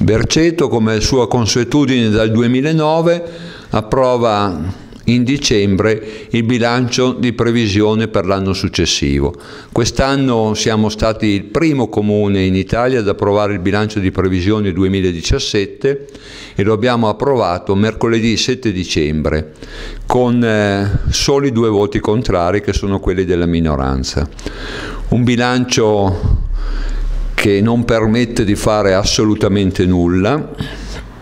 Berceto, come sua consuetudine dal 2009, approva in dicembre il bilancio di previsione per l'anno successivo. Quest'anno siamo stati il primo comune in Italia ad approvare il bilancio di previsione 2017 e lo abbiamo approvato mercoledì 7 dicembre con soli 2 voti contrari, che sono quelli della minoranza. Un bilancio che non permette di fare assolutamente nulla,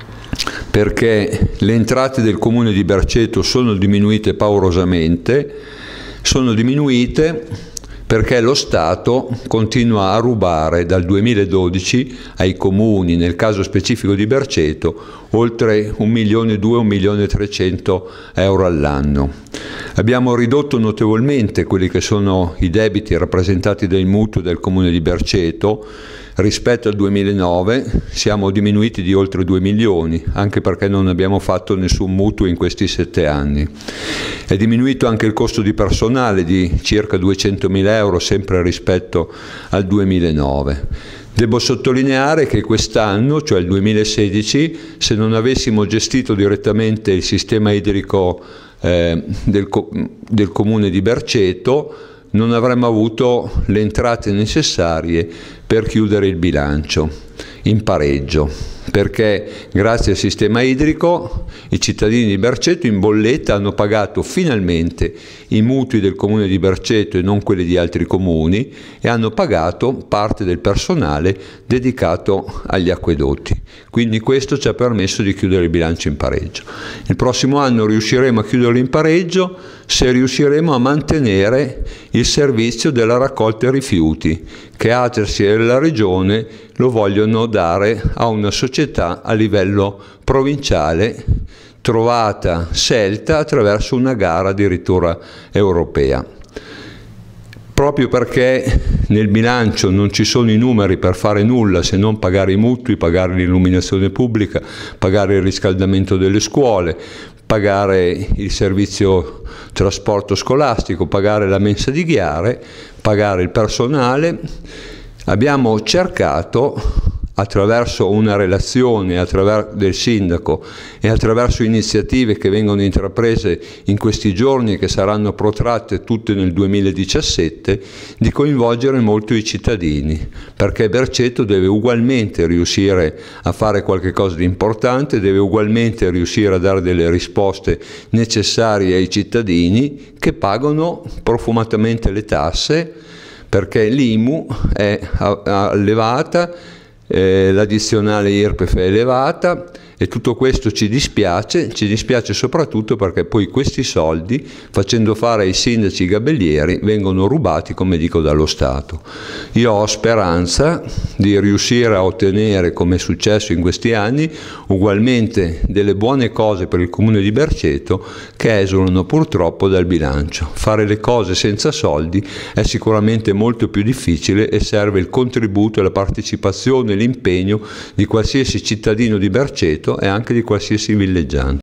perché le entrate del comune di Berceto sono diminuite paurosamente, sono diminuite perché lo Stato continua a rubare dal 2012 ai comuni, nel caso specifico di Berceto, oltre 1.200.000 1.300.000 euro all'anno. Abbiamo ridotto notevolmente quelli che sono i debiti rappresentati dai mutui del comune di Berceto. Rispetto al 2009 siamo diminuiti di oltre 2 milioni, anche perché non abbiamo fatto nessun mutuo in questi 7 anni. È diminuito anche il costo di personale di circa 200.000 euro, sempre rispetto al 2009. Devo sottolineare che quest'anno, cioè il 2016, se non avessimo gestito direttamente il sistema idrico del comune di Berceto, non avremmo avuto le entrate necessarie per chiudere il bilancio in pareggio, perché grazie al sistema idrico i cittadini di Berceto in bolletta hanno pagato finalmente i mutui del comune di Berceto e non quelli di altri comuni, e hanno pagato parte del personale dedicato agli acquedotti. Quindi questo ci ha permesso di chiudere il bilancio in pareggio. Il prossimo anno riusciremo a chiuderlo in pareggio se riusciremo a mantenere il servizio della raccolta rifiuti, che ACERSI e la Regione lo vogliono dare a una società a livello provinciale, trovata, scelta attraverso una gara addirittura europea. Proprio perché nel bilancio non ci sono i numeri per fare nulla se non pagare i mutui, pagare l'illuminazione pubblica, pagare il riscaldamento delle scuole, pagare il servizio trasporto scolastico, pagare la mensa di ghiare, pagare il personale, abbiamo cercato, attraverso una relazione del sindaco e attraverso iniziative che vengono intraprese in questi giorni e che saranno protratte tutte nel 2017, di coinvolgere molto i cittadini, perché Berceto deve ugualmente riuscire a fare qualche cosa di importante, deve ugualmente riuscire a dare delle risposte necessarie ai cittadini che pagano profumatamente le tasse, perché l'IMU è elevata, l'addizionale IRPEF è elevata, e tutto questo ci dispiace soprattutto perché poi questi soldi, facendo fare ai sindaci gabellieri, vengono rubati, come dico, dallo Stato. Io ho speranza di riuscire a ottenere, come è successo in questi anni, ugualmente delle buone cose per il comune di Berceto, che esulano purtroppo dal bilancio. Fare le cose senza soldi è sicuramente molto più difficile e serve il contributo e la partecipazione e l'impegno di qualsiasi cittadino di Berceto e anche di qualsiasi villeggiante.